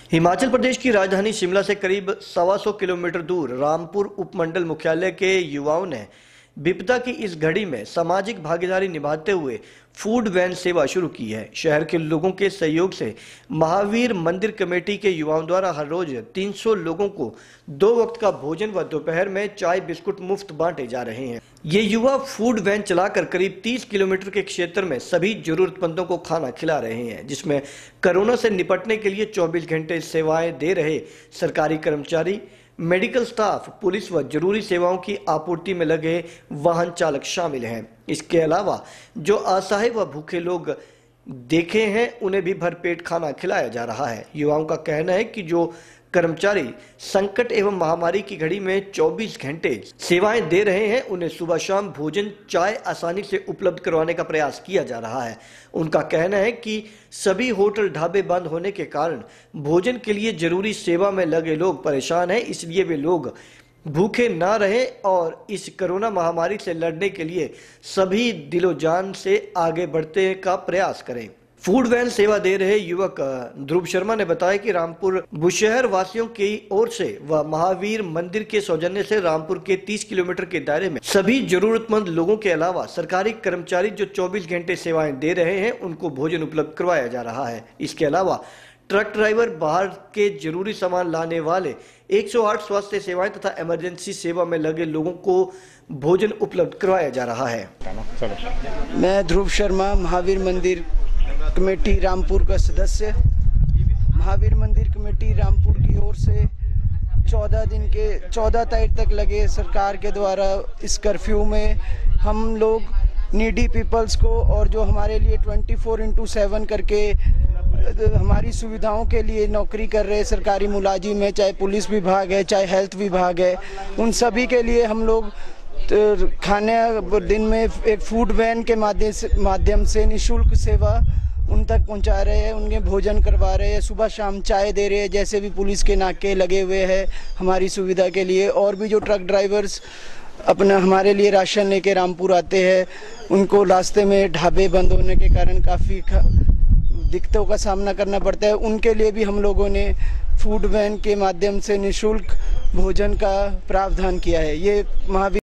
हिमाचल प्रदेश की राजधानी शिमला से करीब 125 किलोमीटर दूर रामपुर उपमंडल मुख्यालय के युवाओं ने विपदा की इस घड़ी में सामाजिक भागीदारी निभाते हुए फूड वैन सेवा शुरू की है। शहर के लोगों के सहयोग से महावीर मंदिर कमेटी के युवाओं द्वारा हर रोज 300 लोगों को 2 वक्त का भोजन व दोपहर में चाय बिस्कुट मुफ्त बांटे जा रहे हैं। ये युवा फूड वैन चलाकर करीब 30 किलोमीटर के क्षेत्र में सभी जरूरतमंदों को खाना खिला रहे हैं, जिसमें कोरोना से निपटने के लिए 24 घंटे सेवाएं दे रहे सरकारी कर्मचारी, मेडिकल स्टाफ, पुलिस व जरूरी सेवाओं की आपूर्ति में लगे वाहन चालक शामिल हैं। इसके अलावा जो असहाय व भूखे लोग देखे हैं उन्हें भी भरपेट खाना खिलाया जा रहा है। युवाओं का कहना है कि जो कर्मचारी संकट एवं महामारी की घड़ी में 24 घंटे सेवाएं दे रहे हैं, उन्हें सुबह शाम भोजन चाय आसानी से उपलब्ध करवाने का प्रयास किया जा रहा है। उनका कहना है कि सभी होटल ढाबे बंद होने के कारण भोजन के लिए जरूरी सेवा में लगे लोग परेशान हैं, इसलिए वे लोग भूखे ना रहें और इस कोरोना महामारी से लड़ने के लिए सभी दिलो जान से आगे बढ़ने का प्रयास करें। फूड वैन सेवा दे रहे युवक ध्रुव शर्मा ने बताया कि रामपुर बुशहर वासियों की ओर से व महावीर मंदिर के सौजन्य से रामपुर के 30 किलोमीटर के दायरे में सभी जरूरतमंद लोगों के अलावा सरकारी कर्मचारी जो 24 घंटे सेवाएं दे रहे हैं उनको भोजन उपलब्ध करवाया जा रहा है। इसके अलावा ट्रक ड्राइवर, बाहर के जरूरी सामान लाने वाले, 108 स्वास्थ्य सेवाएं तथा इमरजेंसी सेवा में लगे लोगों को भोजन उपलब्ध करवाया जा रहा है। मैं ध्रुव शर्मा, महावीर मंदिर कमेटी रामपुर का सदस्य। महावीर मंदिर कमेटी रामपुर की ओर से 14 तारीख तक लगे सरकार के द्वारा इस कर्फ्यू में हम लोग नीडी पीपल्स को और जो हमारे लिए 24x7 करके हमारी सुविधाओं के लिए नौकरी कर रहे सरकारी मुलाजिम है, चाहे पुलिस विभाग है, चाहे हेल्थ विभाग है, उन सभी के लिए हम लोग खाने दिन में एक फूड वैन के माध्यम से निःशुल्क सेवा उन तक पहुंचा रहे हैं, उनके भोजन करवा रहे हैं, सुबह शाम चाय दे रहे हैं, जैसे भी पुलिस के नाके लगे हुए हैं हमारी सुविधा के लिए। और भी जो ट्रक ड्राइवर्स अपना हमारे लिए राशन लेके रामपुर आते हैं, उनको रास्ते में ढाबे बंद होने के कारण काफ़ी दिक्कतों का सामना करना पड़ता है, उनके लिए भी हम लोगों ने फूड वैन के माध्यम से निःशुल्क भोजन का प्रावधान किया है। ये महावीर